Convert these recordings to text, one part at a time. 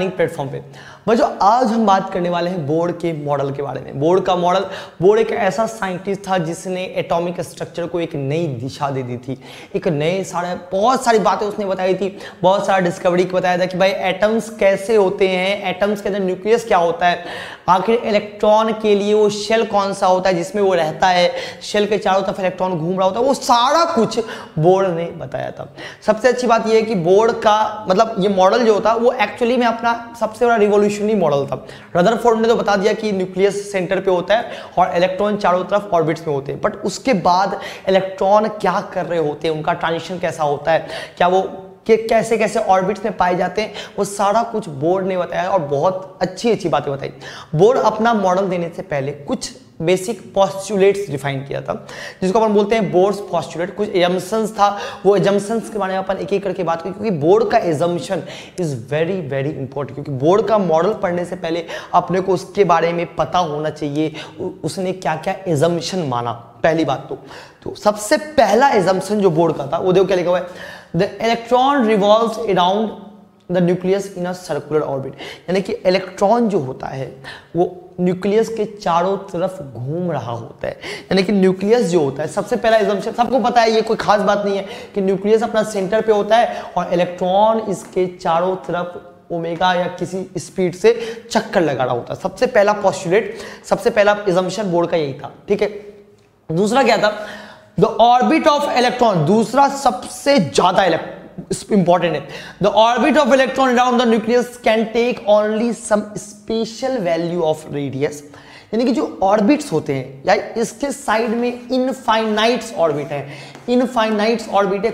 Platform पे। बच्चों आज हम बात करने वाले हैं बोर्ड के मॉडल के बारे में। बोर्ड का मॉडल, बोर्ड एक ऐसा साइंटिस्ट था जिसने एटॉमिक स्ट्रक्चर को एक नई दिशा दे दी थी, एक नए बहुत सारी बातें उसने बताई थी, बहुत सारा डिस्कवरी बताया था कि भाई एटम्स कैसे होते हैं, एटम्स के अंदर न्यूक्लियस क्या होता है, आखिर इलेक्ट्रॉन के लिए वो शेल कौन सा होता है जिसमें वो रहता है, शेल के चारों तरफ इलेक्ट्रॉन घूम रहा होता है, वो सारा कुछ बोर्ड ने बताया था। सबसे अच्छी बात यह है कि बोर्ड का मतलब ये मॉडल जो होता वो एक्चुअली में अपना सबसे बड़ा रिवॉल्यूशनरी मॉडल था। रदरफोर्ड ने तो बता दिया कि न्यूक्लियस सेंटर पे होता है और इलेक्ट्रॉन चारों तरफ ऑर्बिट्स में होते हैं, बट उसके बाद इलेक्ट्रॉन क्या कर रहे होते हैं, उनका ट्रांजिशन कैसा होता है, क्या वो कि कैसे कैसे ऑर्बिट्स में पाए जाते हैं, वो सारा कुछ बोर्ड ने बताया और बहुत अच्छी बातें बताई। बोर्ड अपना मॉडल देने से पहले कुछ बेसिक पोस्टुलेट्स डिफाइन किया था जिसको अपन बोलते हैं बोर्ड्स पोस्टुलेट। कुछ एजम्पशंस था, वो एजम्पशंस के बारे में अपन एक एक करके बात करें, क्योंकि बोर्ड का assumption is very very important, क्योंकि बोर्ड का मॉडल पढ़ने से पहले अपने को उसके बारे में पता होना चाहिए उसने क्या क्या एजम्पशन माना। पहली बात तो सबसे पहला एजम्पशन जो बोर्ड का था वो देखो क्या लिखा हुआ है, the electron revolves around the nucleus in a circular orbit, यानी कि इलेक्ट्रॉन जो होता है वो न्यूक्लियस के चारों तरफ घूम रहा होता है। यानी कि न्यूक्लियस जो होता है, सबसे पहला एजम्पशन सबको पता है, ये कोई खास बात नहीं है कि न्यूक्लियस अपना सेंटर पे होता है और इलेक्ट्रॉन इसके चारों तरफ ओमेगा या किसी स्पीड से चक्कर लगा रहा होता है। सबसे पहला पोस्टुलेट, सबसे पहला एजम्पशन बोर्ड का यही था, ठीक है। दूसरा क्या था, द ऑर्बिट ऑफ इलेक्ट्रॉन, दूसरा सबसे ज्यादा इंपॉर्टेंट है, the orbit of electron around the nucleus can take only some special value of radius, यानी कि जो ऑर्बिट्स होते हैं या इसके साइड में इनफाइनाइट्स ऑर्बिट है, इनफाइनाइट्स ऑर्बिट है,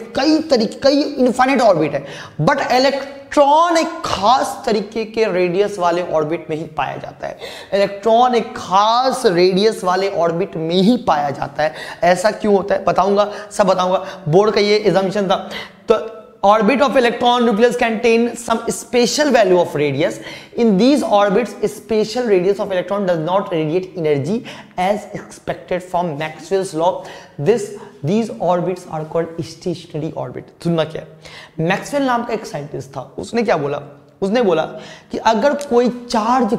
कई इनफाइनाइट ऑर्बिट है, बट इलेक्ट्रॉन एक खास तरीके के रेडियस वाले ऑर्बिट में ही पाया जाता है। इलेक्ट्रॉन एक खास रेडियस वाले ऑर्बिट में ही पाया जाता है। ऐसा क्यों होता है बताऊंगा, सब बताऊंगा। बोर्ड का ये assumption था। तो orbit of electron nucleus contain some special value of radius. In these orbits, special radius of electron does not radiate energy as expected from Maxwell's law. These orbits are called stationary orbit. सुनना क्या है, Maxwell नाम का एक scientist था, उसने क्या बोला, उसने बोला कि अगर कोई चार्ज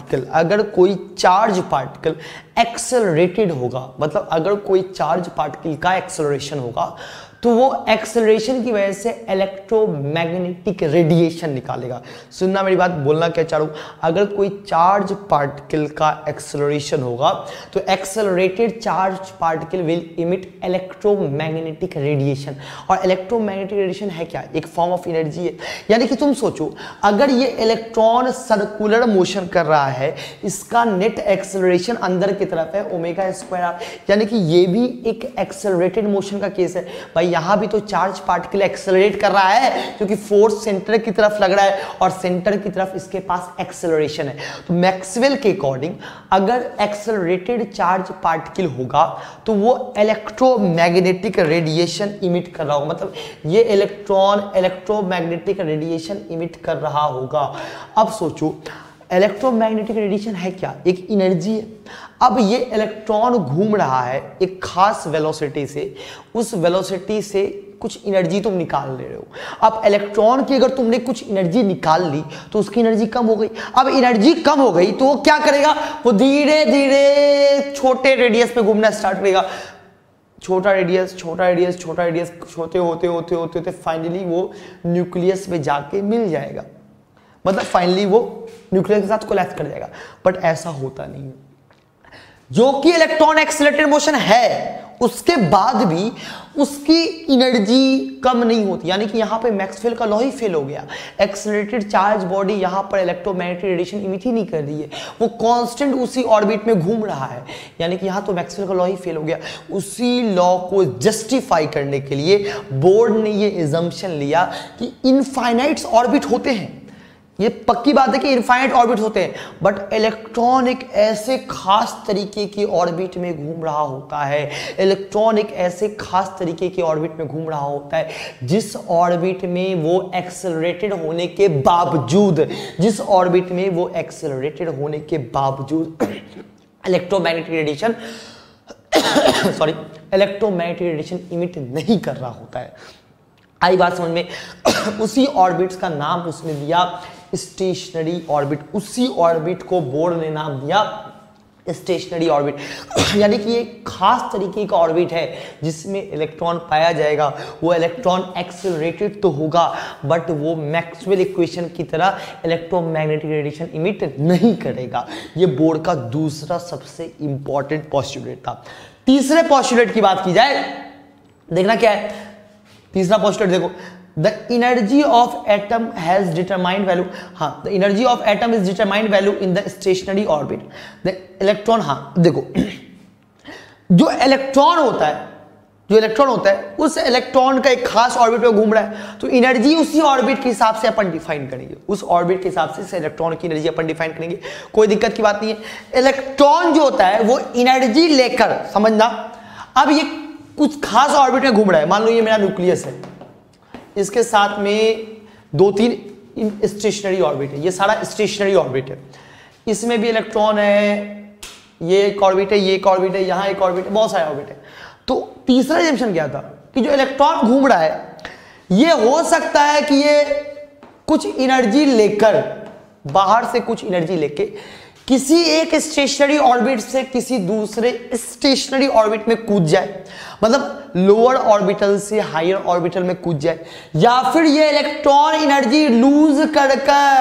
पार्टिकल एक्सेलरेटेड होगा, मतलब अगर कोई चार्ज पार्टिकल का एक्सेलरेशन होगा तो वो एक्सेलरेशन की वजह से इलेक्ट्रोमैग्नेटिक रेडिएशन निकालेगा। सुनना मेरी बात, बोलना क्या चाह रहा हूं, अगर कोई चार्ज पार्टिकल का एक्सेलरेशन होगा तो accelerated charge particle will emit electromagnetic radiation. और इलेक्ट्रोमैग्नेटिक रेडिएशन है क्या, एक फॉर्म ऑफ एनर्जी है। यानी कि तुम सोचो, अगर ये इलेक्ट्रॉन सर्कुलर मोशन कर रहा है, इसका नेट एक्सेलरेशन अंदर की तरफ है ओमेगा स्क्वायर, यानी कि ये भी एक एक्सेलरेटेड मोशन का केस है। भाई यहां भी तो चार्ज पार्टिकल एक्सेलरेट कर रहा है क्योंकि फोर्स सेंटर की तरफ लग रहा है और सेंटर की तरफ इसके पास एक्सेलरेशन है। तो मैक्सवेल के अकॉर्डिंग अगर एक्सेलरेटेड चार्ज पार्टिकल होगा तो वो इलेक्ट्रोमैग्नेटिक रेडिएशन इमिट कर रहा होगा, मतलब ये इलेक्ट्रॉन इलेक्ट्रोमैग्नेटिक रेडिएशन इमिट कर रहा होगा। अब सोचो, इलेक्ट्रोमैग्नेटिक रेडिएशन है क्या, एक एनर्जी है। अब ये इलेक्ट्रॉन घूम रहा है एक खास वेलोसिटी से, उस वेलोसिटी से कुछ एनर्जी तुम निकाल ले रहे हो। अब इलेक्ट्रॉन की अगर तुमने कुछ एनर्जी निकाल ली तो उसकी एनर्जी कम हो गई। अब एनर्जी कम हो गई तो वो क्या करेगा, वो धीरे धीरे छोटे रेडियस पे घूमना स्टार्ट करेगा। छोटा रेडियस छोटे होते फाइनली वो न्यूक्लियस में जाके मिल जाएगा, मतलब फाइनली वो न्यूक्लियस के साथ कोलैप्स कर जाएगा। बट ऐसा होता नहीं है, जो कि इलेक्ट्रॉन एक्सेलरेटेड मोशन है उसके बाद भी उसकी एनर्जी कम नहीं होती। यानी कि यहां पे मैक्सवेल का लॉ ही फेल हो गया। एक्सेलरेटेड चार्ज बॉडी यहां पर इलेक्ट्रोमैग्नेटिक रेडिएशन इमिट ही नहीं कर रही है, वो कांस्टेंट उसी ऑर्बिट में घूम रहा है। यानी कि यहां तो मैक्सवेल का लॉ ही फेल हो गया। उसी लॉ को जस्टिफाई करने के लिए बोर्ड ने ये एजम्पशन लिया कि इनफाइनाइट्स ऑर्बिट होते हैं। ये पक्की बात है कि इनफाइनाइट ऑर्बिट होते हैं, बट इलेक्ट्रॉन एक ऐसे खास तरीके की ऑर्बिट में घूम रहा होता है। इलेक्ट्रॉन एक ऐसे खास तरीके की ऑर्बिट में घूम रहा होता है जिस ऑर्बिट में वो एक्सेलरेटेड होने के बावजूद इलेक्ट्रोमैग्नेटिक रेडिएशन इमिट नहीं कर रहा होता है। आई बात समझ में। उसी ऑर्बिट्स का नाम उसने दिया स्टेशनरी ऑर्बिट, उसी ऑर्बिट को बोर्ड ने नाम दिया स्टेशनरी ऑर्बिट। यानी कि एक खास तरीके का ऑर्बिट है जिसमें इलेक्ट्रॉन पाया जाएगा। वो इलेक्ट्रॉन एक्सेलरेटेड तो होगा बट वो मैक्सवेल इक्वेशन की तरह इलेक्ट्रोमैग्नेटिक रेडिएशन इमिट नहीं करेगा। ये बोर्ड का दूसरा सबसे इंपॉर्टेंट पोस्टुलेट था। तीसरे पोस्टुलेट की बात की जाए, देखना क्या है तीसरा पोस्टुलेट, देखो the energy of atom has determined value, हाँ the energy of atom is determined value in the stationary orbit. The electron, हाँ देखो जो इलेक्ट्रॉन होता है उस इलेक्ट्रॉन का एक खास ऑर्बिट में घूम रहा है, तो एनर्जी उसी ऑर्बिट के हिसाब से अपन डिफाइन करेंगे, उस ऑर्बिट के हिसाब से इलेक्ट्रॉन की एनर्जी अपन डिफाइन करेंगे। कोई दिक्कत की बात नहीं है। इलेक्ट्रॉन जो होता है वो एनर्जी लेकर, समझना, अब ये कुछ खास ऑर्बिट में घूम रहा है। मान लो ये मेरा न्यूक्लियस है, इसके साथ में 2-3 स्टेशनरी ऑर्बिट है, ये सारा स्टेशनरी ऑर्बिट है। इसमें भी इलेक्ट्रॉन है, ये एक ऑर्बिट है, ये एक ऑर्बिट है, यहाँ एक ऑर्बिट है, बहुत सारे ऑर्बिट है। तो तीसरा एजम्पशन क्या था कि जो इलेक्ट्रॉन घूम रहा है ये हो सकता है कि ये कुछ एनर्जी लेकर, बाहर से कुछ एनर्जी लेके किसी एक स्टेशनरी ऑर्बिट से किसी दूसरे स्टेशनरी ऑर्बिट में कूद जाए, मतलब लोअर ऑर्बिटल से हायर ऑर्बिटल में कूद जाए, या फिर ये इलेक्ट्रॉन एनर्जी लूज कर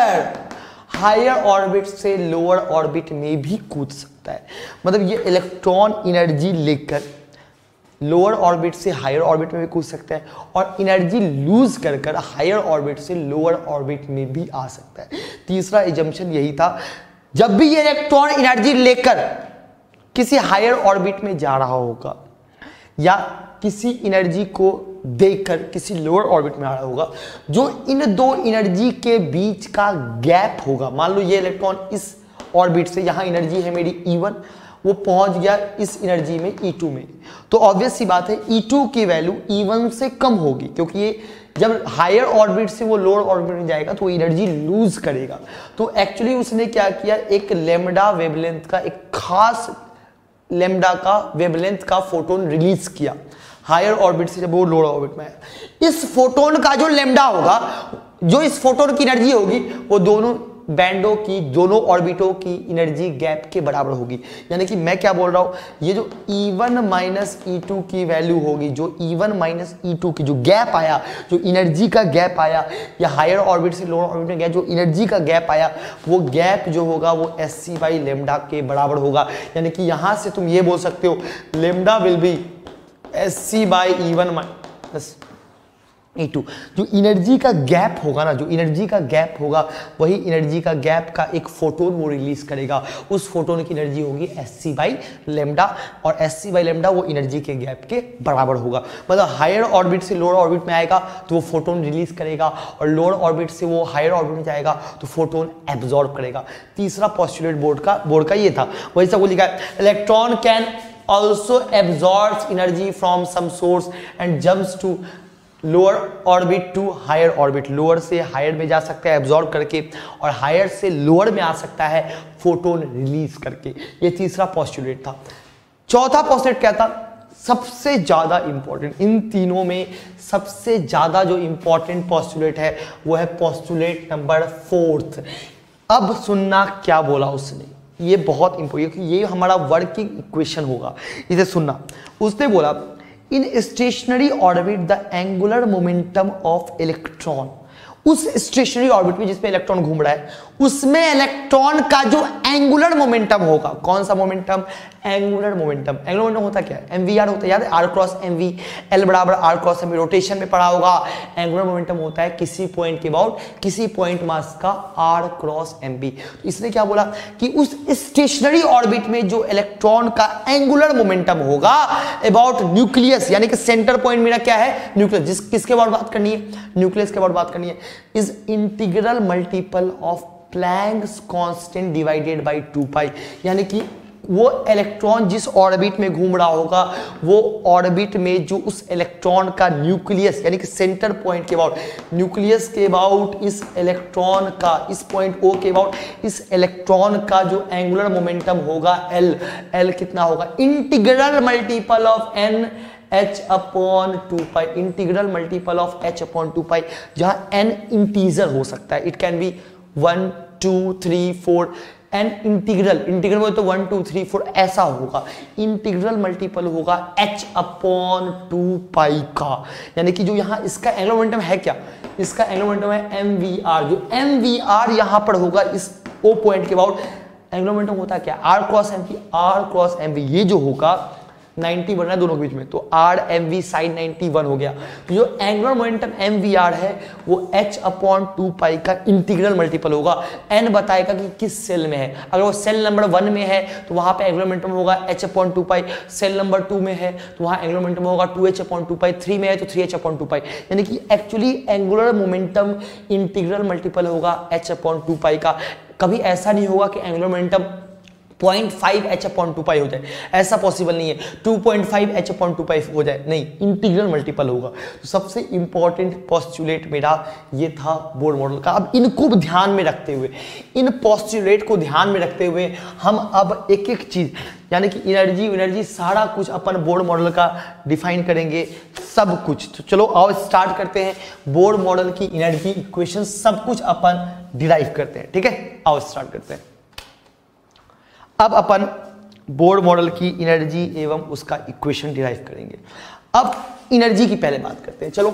हायर ऑर्बिट से लोअर ऑर्बिट में भी कूद सकता है। मतलब ये इलेक्ट्रॉन एनर्जी लेकर लोअर ऑर्बिट से हायर ऑर्बिट में भी कूद सकता है और एनर्जी लूज कर हायर ऑर्बिट से लोअर ऑर्बिट में भी आ सकता है। तीसरा एजम्पशन यही था, जब भी ये इलेक्ट्रॉन एनर्जी लेकर किसी हायर ऑर्बिट में जा रहा होगा या किसी एनर्जी को देकर किसी लोअर ऑर्बिट में आ रहा होगा, जो इन दो एनर्जी के बीच का गैप होगा, मान लो ये इलेक्ट्रॉन इस ऑर्बिट से, यहाँ एनर्जी है मेरी E1, वो पहुंच गया इस एनर्जी में E2 में, तो ऑब्वियस सी बात है E2 की वैल्यू E1 से कम होगी, क्योंकि ये जब हायर ऑर्बिट से वो लोअर ऑर्बिट में जाएगा तो एनर्जी लूज करेगा। तो एक्चुअली उसने क्या किया, एक लैम्डा वेवलेंथ का, एक खास लैम्डा का वेवलेंथ का फोटोन रिलीज किया हायर ऑर्बिट से जब वो लोअर ऑर्बिट में आया। इस फोटोन का जो लैम्डा होगा, जो इस फोटोन की एनर्जी होगी, वो दोनों बैंडों की, दोनों ऑर्बिटों की एनर्जी गैप के बराबर होगी। यानी कि मैं क्या बोल रहा हूं, ये जो E1 माइनस E2 की वैल्यू होगी, जो E1 माइनस E2 की जो गैप आया, जो एनर्जी का गैप आया, या हायर ऑर्बिट से लोअर ऑर्बिट में गया जो एनर्जी का गैप आया, वो गैप जो होगा वो SC बाई लेमडा के बराबर होगा। यानी कि यहां से तुम ये बोल सकते हो lambda will be SC by E1 minus E2। जो एनर्जी का गैप होगा ना, जो एनर्जी का गैप होगा, वही एनर्जी का गैप का एक फोटोन वो रिलीज करेगा, उस फोटोन की एनर्जी होगी SC बाई लेमडा, और SC बाई लेमडा वो एनर्जी के गैप के बराबर होगा। मतलब हायर ऑर्बिट से लोअर ऑर्बिट में आएगा तो वो फोटोन रिलीज करेगा, और लोअर ऑर्बिट से वो हायर ऑर्बिट में जाएगा तो फोटोन एब्जॉर्ब करेगा। तीसरा पोस्टुलेट बोर्ड का ये था। वही सब लिखा है, electron can also absorb energy from some source and jumps to lower orbit to higher orbit. Lower से हायर में जा सकता है एब्जॉर्ब करके, और हायर से लोअर में आ सकता है फोटोन रिलीज करके। ये तीसरा पोस्टुलेट था। चौथा पोस्टुलेट क्या था, सबसे ज्यादा इंपॉर्टेंट, इन तीनों में सबसे ज्यादा जो इंपॉर्टेंट पोस्टुलेट है वो है पोस्टुलेट नंबर 4। अब सुनना क्या बोला उसने, ये बहुत इंपॉर्टेंट, क्योंकि ये हमारा वर्किंग इक्वेशन होगा, इसे सुनना। उसने बोला in stationary orbit the angular momentum of electron, उस स्टेशनरी ऑर्बिट में जिसमें इलेक्ट्रॉन घूम रहा है उसमें इलेक्ट्रॉन का जो एंगुलर मोमेंटम होगा, कौन सा momentum, angular momentum. Angular momentum होता क्या है, MVR होता है, याद है, R क्रॉस MV, L बराबर R क्रॉस MV, रोटेशन में पढ़ा होगा। एंगुलर मोमेंटम होता है किसी पॉइंट के अबाउट किसी पॉइंट मास का R क्रॉस MV। तो इसने क्या बोला कि उस स्टेशनरी ऑर्बिट में जो इलेक्ट्रॉन का एंगुलर मोमेंटम होगा अबाउट न्यूक्लियस, यानी कि सेंटर पॉइंट मेरा क्या है, न्यूक्लियस, किसके बारे में बात करनी है, न्यूक्लियस के बारे में बात करनी है, is integral multiple of Planck's constant divided by 2 pi. यानी कि वो इलेक्ट्रॉन जिस ऑर्बिट में घूम रहा होगा, वो ऑर्बिट में जो उस इलेक्ट्रॉन का न्यूक्लियस, यानी कि सेंटर पॉइंट के अबाउट, न्यूक्लियस के अबाउट इस इलेक्ट्रॉन का, इस पॉइंट O के अबाउट इस इलेक्ट्रॉन का जो एंगुलर मोमेंटम होगा L कितना होगा, integral multiple of n h upon 2 pi, integral multiple of h upon 2 pi, जहां n इंटीजर हो सकता है, it can be 1 2 3 4 and integral बोले तो 1 2 3 4 ऐसा होगा। इंटीग्रल मल्टीपल होगा h/2 का, यानी कि जो यहाँ इसका एंगुलर मोमेंटम है क्या, इसका एंगुलर मोमेंटम है mvr, जो mvr यहाँ पर होगा इस O पॉइंट के अबाउट। एंगुलर मोमेंटम होता है क्या, r क्रॉस mv, ये जो होगा 90 बन रहा है दोनों के बीच में, तो r mv sin 91 हो गया। तो जो एंगुलर मोमेंटम mvr है वो h/2 का इंटीग्रल मल्टीपल होगा। n बताएगा कि किस सेल में है, अगर वो सेल नंबर 1 में है तो वहां पे एंगुलर मोमेंटम होगा h/2, सेल नंबर 2 में है तो वहां एंगुलर मोमेंटम होगा 2h/2, 3 में है तो 3h/2, यानी कि actually angular momentum integral multiple होगा h/2 का। कभी ऐसा नहीं होगा कि एंगुलर मोमेंटम 0.5 h/2 हो जाए, ऐसा पॉसिबल नहीं है। 2.5 h/2 हो जाए, नहीं, इंटीग्रल मल्टीपल होगा। तो सबसे इंपॉर्टेंट पोस्टुलेट मेरा ये था बोर मॉडल का। अब इनको ध्यान में रखते हुए, इन पोस्टुलेट को ध्यान में रखते हुए हम अब एक एक चीज यानी कि एनर्जी सारा कुछ अपन बोर मॉडल का डिफाइन करेंगे, सब कुछ। तो चलो आओ स्टार्ट करते हैं, बोर मॉडल की एनर्जी इक्वेशन सब कुछ अपन डिराइव करते हैं, ठीक है। आओ स्टार्ट करते हैं। अब अपन बोर मॉडल की एनर्जी एवं उसका इक्वेशन डिराइव करेंगे। अब एनर्जी की पहले बात करते हैं, चलो।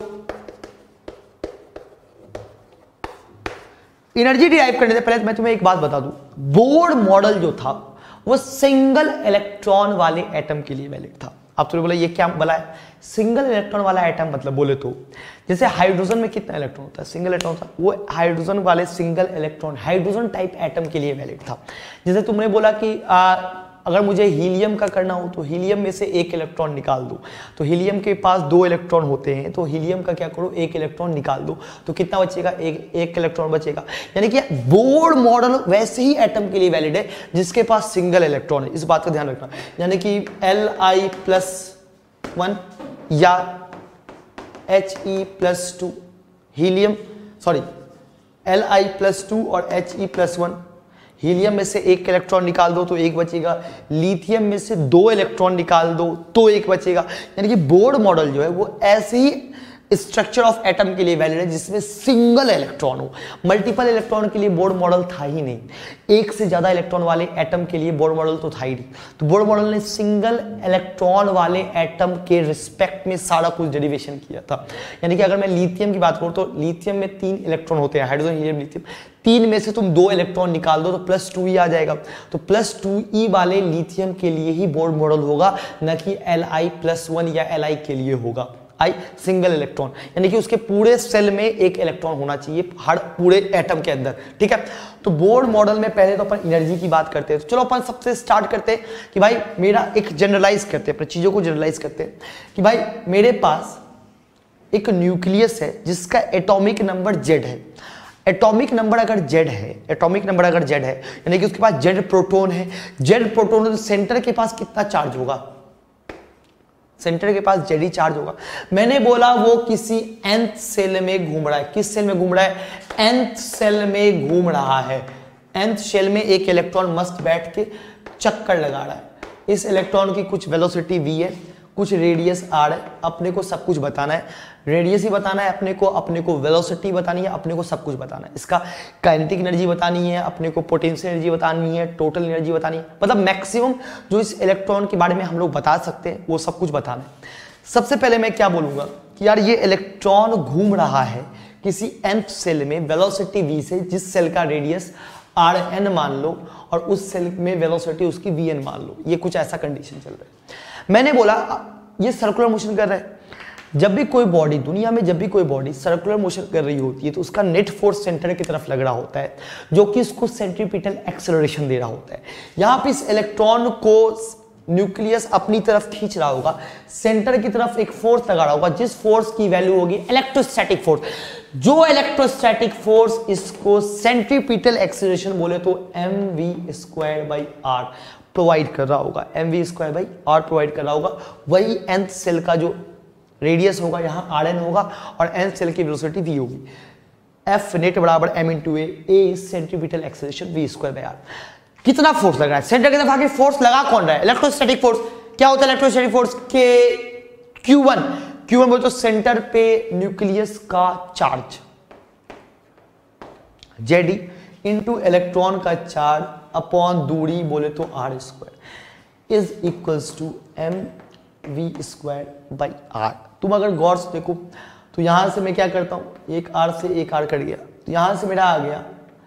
एनर्जी डिराइव करने से पहले मैं तुम्हें एक बात बता दूं, बोर मॉडल जो था वो सिंगल इलेक्ट्रॉन वाले एटम के लिए वैलिड था। अब तुमने बोला ये क्या बोला है, सिंगल इलेक्ट्रॉन वाला एटम मतलब बोले तो जैसे हाइड्रोजन में कितना इलेक्ट्रॉन होता है, सिंगल इलेक्ट्रॉन था, वो हाइड्रोजन वाले single electron hydrogen type atom के लिए वैलिड था। जैसे तुमने बोला कि अगर मुझे हीलियम का करना हो तो हीलियम में से एक इलेक्ट्रॉन निकाल दो, तो हीलियम के पास 2 इलेक्ट्रॉन होते हैं, तो हीलियम का क्या करो, एक इलेक्ट्रॉन निकाल दो, तो कितना बचेगा, एक इलेक्ट्रॉन बचेगा। यानी कि बोर मॉडल वैसे ही एटम के लिए वैलिड है जिसके पास सिंगल इलेक्ट्रॉन है, इस बात का ध्यान रखना। यानी कि Li+1 या He+2 हीलियम, सॉरी Li+2 और He+1, हीलियम में से एक इलेक्ट्रॉन निकाल दो तो एक बचेगा, लिथियम में से 2 इलेक्ट्रॉन निकाल दो तो एक बचेगा। यानी कि बोर मॉडल जो है वो ऐसे ही स्ट्रक्चर ऑफ एटम के लिए वैलिड है जिसमें सिंगल इलेक्ट्रॉन हो। मल्टीपल इलेक्ट्रॉन के लिए बोर मॉडल था ही नहीं, एक से ज्यादा इलेक्ट्रॉन वाले एटम के लिए बोर मॉडल तो था ही नहीं। तो बोर मॉडल ने सिंगल इलेक्ट्रॉन वाले एटम के रिस्पेक्ट में सारा कुछ डेरिवेशन किया था। यानी कि अगर मैं लिथियम की बात करूं तो लिथियम में 3 इलेक्ट्रॉन होते हैं, हाइड्रोजन हीलियम लिथियम, 3 में से तुम 2 इलेक्ट्रॉन निकाल दो तो +2e आ जाएगा। तो +2e वाले लिथियम के लिए ही बोर मॉडल होगा, न कि Li+1 या Li के लिए होगा। आई सिंगल इलेक्ट्रॉन, यानी कि उसके पूरे सेल में एक इलेक्ट्रॉन होना चाहिए हर पूरे एटम के अंदर, ठीक है। तो बोर मॉडल में पहले तो अपन एनर्जी की बात करते हैं। तो चलो अपन सबसे स्टार्ट करते हैं कि भाई मेरा एक जनरलाइज करते हैं, अपनी चीजों को जनरलाइज करते हैं कि भाई मेरे पास एक न्यूक्लियस है जिसका एटॉमिक नंबर Z है। एटॉमिक नंबर अगर Z है, एटॉमिक नंबर अगर Z है यानी कि उसके पास Z प्रोटॉन है, Z प्रोटॉन है तो सेंटर के पास कितना चार्ज होगा, सेंटर के पास Ze चार्ज होगा। मैंने बोला वो किसी nth सेल में घूम रहा है, किस सेल में घूम रहा है, nth सेल में घूम रहा है। nth सेल में एक इलेक्ट्रॉन मस्त बैठ के चक्कर लगा रहा है। इस इलेक्ट्रॉन की कुछ वेलोसिटी v है, कुछ रेडियस r है, अपने को सब कुछ बताना है, रेडियस ही बताना है अपने को वेलोसिटी बतानी है, अपने को सब कुछ बताना है। इसका काइनेटिक एनर्जी बतानी है, अपने को पोटेंशियल एनर्जी बतानी है, टोटल एनर्जी बतानी है, मतलब मैक्सिमम जो इस इलेक्ट्रॉन के बारे में हम लोग बता सकते हैं वो सब कुछ बताना है। सबसे पहले मैं क्या बोलूंगा कि यार ये इलेक्ट्रॉन घूम रहा है किसी nth सेल में वेलोसिटी v से, जिस सेल का रेडियस rn मान लो और उस सेल में वेलोसिटी उसकी vn मान लो, ये कुछ ऐसा कंडीशन चल रहा है। मैंने बोला ये सर्कुलर मोशन कर रहा है। जब भी कोई बॉडी दुनिया में, जब भी कोई बॉडी सर्कुलर मोशन कर रही होती है तो उसका नेट फोर्स सेंटर की तरफ लग रहा होता है जो कि इसको सेंट्रीपिटल एक्सेलरेशन दे रहा होता है। यहाँ पे इस इलेक्ट्रॉन को न्यूक्लियस अपनी तरफ खींच रहा होगा, सेंटर की तरफ एक फोर्स लगा रहा होगा जिस फोर्स की वैल्यू होगी इलेक्ट्रोस्टैटिक फोर्स। जो इलेक्ट्रोस्टैटिक फोर्स इसको सेंट्रीपिटल एक्सेलरेशन बोले तो mv²/r प्रोवाइड कर रहा होगा, mv²/r प्रोवाइड कर रहा होगा। वही nth सेल का जो रेडियस होगा यहाँ rn होगा और nth सेल की वेलोसिटी v होगी। F नेट बराबर m × a centripetal acceleration v²/r। कितना फोर्स लग रहा है सेंटर की तरफ आके, फोर्स लगा कौन रहा है, इलेक्ट्रोस्टैटिक फोर्स। क्या होता है इलेक्ट्रोस्टैटिक फोर्स, Q1 बोलते तो सेंटर पे न्यूक्लियस का चार्ज, Zd इंटू इलेक्ट्रॉन का चार्ज अपॉन दूरी बोले तो r square is equals to mv square by r। तुम अगर गौर से देखो तो यहां से मैं क्या करता हूं, एक r से एक r कट गया, तो यहां से मेरा आ गया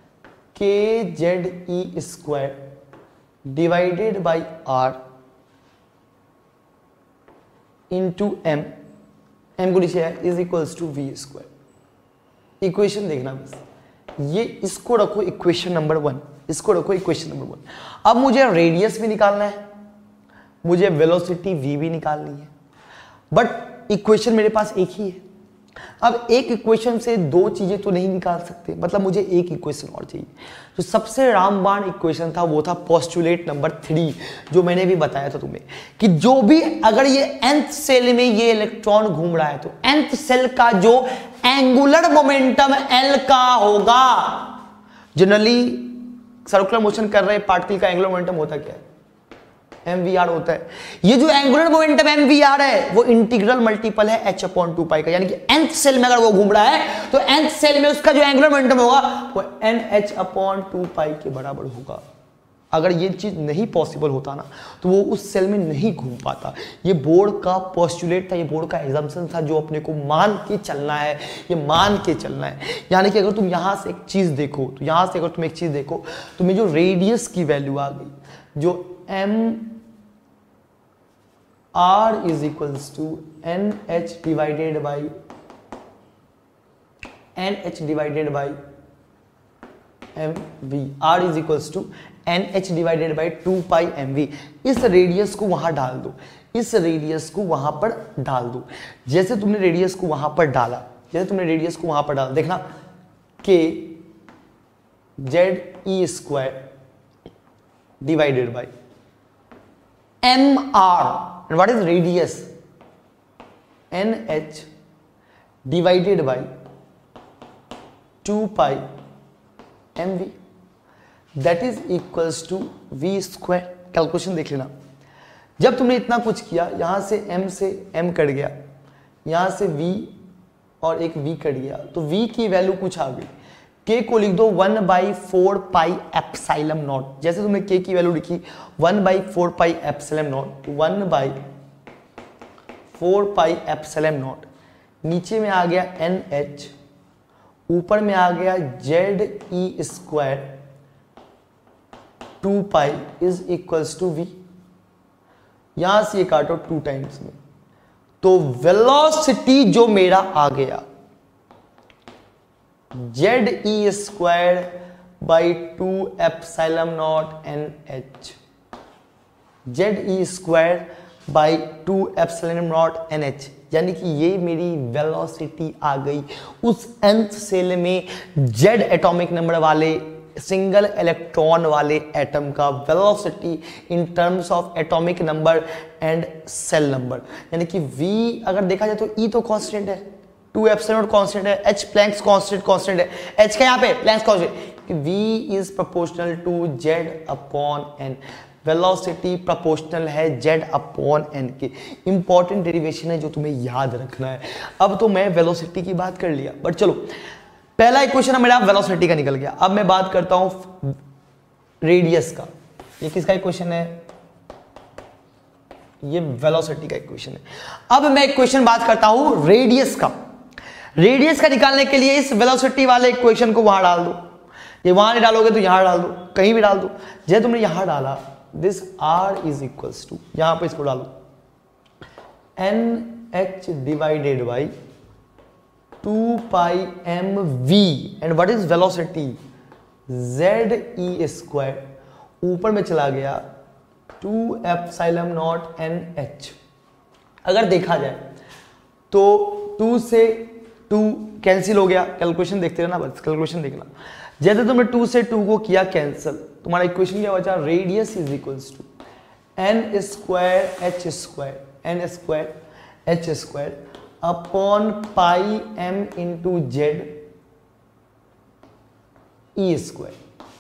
kze square divided by r into m को नीचे है is equals to v square. Equation देखना बस, ये इसको रखो इक्वेशन नंबर 1, इसको रखो इक्वेशन नंबर 1। अब मुझे रेडियस भी निकालना है, मुझे वेलोसिटी v भी निकालनी है, बट इक्वेशन मेरे पास एक ही है। अब एक इक्वेशन से दो चीजें तो नहीं निकाल सकते, मतलब मुझे एक इक्वेशन और चाहिए। तो सबसे रामबाण इक्वेशन था वो था पोस्टुलेट नंबर 3, जो मैंने भी बताया था तुम्हें कि जो भी अगर ये nth सेल में ये इलेक्ट्रॉन घूम रहा है तो nth सेल का जो एंगुलर मोमेंटम L का होगा। जनरली सर्कुलर मोशन कर रहे पार्टिकल का एंगुलर मोमेंटम होता क्या है, mvr होता है। ये जो एंगुलर मोमेंटम mvr है वो इंटीग्रल मल्टीपल है h/2 पाई का, यानी कि nth सेल में अगर वो घूम रहा है तो nth सेल में उसका जो एंगुलर मोमेंटम होगा वो nh/2 पाई के बराबर होगा। अगर ये चीज नहीं पॉसिबल होता ना तो वो उस सेल में नहीं घूम पाता। ये बोर्ड का पोस्टुलेट था, ये बोर्ड का एग्जाम्पशन था जो अपने को मान के चलना है, ये मान के चलना है। यानी कि अगर तुम यहां से एक चीज देखो, तो यहां से अगर तुम एक चीज देखो तो मैं जो रेडियस की वैल्यू आ गई, जो m r is equals to nh divided by mv, r is equals to nh divided by 2 pi mv। इस रेडियस को वहां डाल दो, इस रेडियस को वहां पर डाल दो। जैसे तुमने रेडियस को वहां पर डाला, जैसे तुमने रेडियस को वहां पर डाला, देखना k ze square divided by mr, and what is radius, nh divided by 2 pi mv, that is equals to v square। Calculation देख लेना, जब तुमने इतना कुछ किया, यहां से m कट गया, यहां से v और एक v कट गया, तो v की वैल्यू कुछ आ गई। k को लिख दो 1/4 पाई एप्सिलॉन नॉट। जैसे तुमने k की वैल्यू लिखी 1/4 pi epsilon naught, 1/4 pi epsilon naught, नीचे में आ गया nh, ऊपर में आ गया ze square 2 pi is equals to v। यहां से ये काटो 2 टाइम्स में, तो वेलोसिटी जो मेरा आ गया ze square by 2 epsilon naught nh, ze square by 2 epsilon naught nh, यानी कि ये मेरी वेलोसिटी आ गई उस nth सेल में z एटॉमिक नंबर वाले सिंगल इलेक्ट्रॉन वाले एटम का velocity in terms of atomic number and shell number. यानी कि v अगर देखा जाए तो e तो कांस्टेंट है, 2 एप्सिलॉन कांस्टेंट है, h प्लैंक्स कांस्टेंट है, h का यहाँ पे Planck's constant, v is proportional to z upon n। Velocity proportional है z अपॉन n के। इंपॉर्टेंट डेरिवेशन है जो तुम्हें याद रखना है। अब तो मैं वेलोसिटी की बात कर लिया, बट चलो पहला इक्वेशन मेरा वेलोसिटी का निकल गया। अब मैं बात करता हूं रेडियस का। ये किसका इक्वेशन है, ये वेलोसिटी का इक्वेशन है। अब मैं इक्वेशन बात करता हूं रेडियस का। रेडियस का निकालने के लिए इस वेलोसिटी वाले इक्वेशन को वहां डाल दो, ये वहां नहीं डालोगे तो यहां डाल दो, कहीं भी डाल दो। जैसे तुमने यहां डाला this r is equals to, यहां पे इसको डालो nh divided by 2 pi mv, and what is velocity ze square, ऊपर में चला गया 2 एप्सिलॉन नॉट nh। अगर देखा जाए तो 2 से 2 कैंसिल हो गया, कैलकुलेशन देखते रहना, बस कैलकुलेशन देखना। जैसे तुमने 2 से 2 को किया कैंसिल, तुम्हारा इक्वेशन क्या बचा, radius is equals to n square h square upon pi m into Z E square.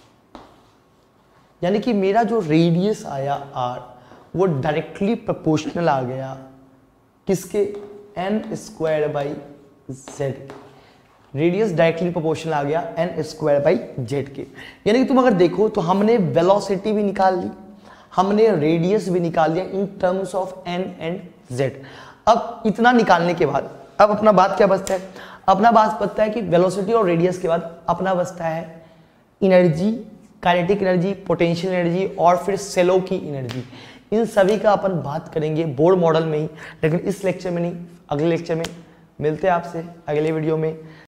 यानी कि मेरा जो रेडियस आया r वो डायरेक्टली प्रोपोर्शनल आ गया किसके, n square by z। Radius directly proportional आ गया एन स्क्वायर बाई जेड के। यानी कि तुम अगर देखो तो हमने वेलोसिटी भी निकाल ली, हमने रेडियस भी निकाल लिया in terms of N and Z. अब इतना निकालने के बाद अब अपना बात क्या बचता है, अपना बात बचता है कि वेलोसिटी और रेडियस के बाद अपना बचता है energy, kinetic energy, potential energy और फिर सेलों की एनर्जी। इन सभी का अपन बात करेंगे बोर्ड मॉडल में ही, लेकिन इस लेक्चर में नहीं, अगले लेक्चर में। मिलते हैं आपसे अगले वीडियो में।